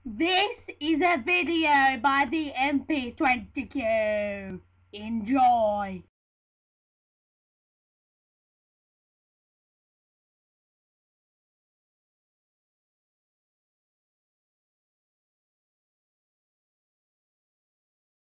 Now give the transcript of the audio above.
This is a video by the MP22. Enjoy.